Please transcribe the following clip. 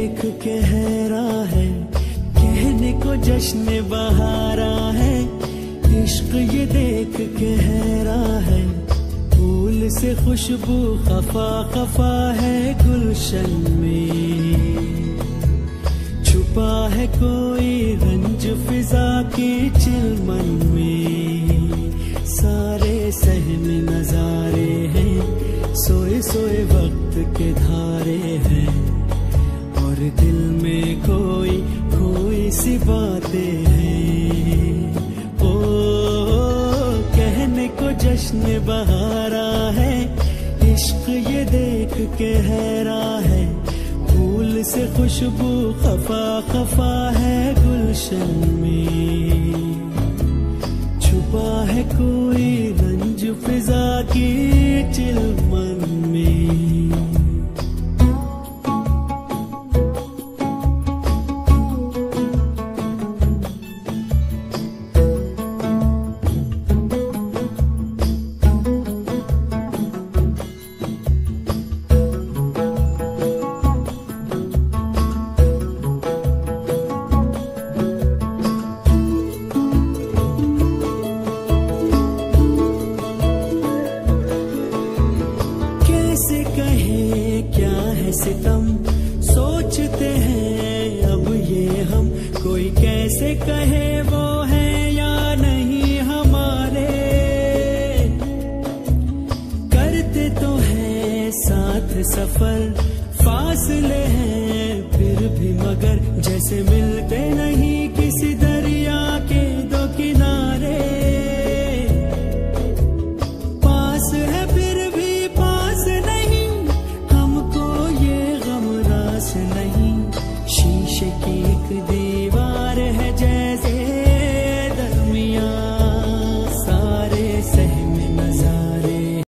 देख के हैरान है, कहने को जश्न बहारा है। इश्क ये देख के हैरान है, फूल से खुशबू खफा खफा है गुलशन में। छुपा है कोई रंज फिजा की चिलमन में। सारे सहन नजारे हैं, सोए सोए वक्त के धारे हैं। और दिल में कोई कोई सी बातें हैं। ओ कहने को जश्न बहारा है, इश्क ये देख के हैरान है। फूल से खुशबू खफा खफा है गुलशन में। छुपा है कोई रंज फिजा की चिलमन में। सितम सोचते हैं अब ये हम, कोई कैसे कहे वो है या नहीं हमारे। करते तो हैं साथ सफर, फासले हैं फिर भी मगर जैसे मिलते नहीं किसी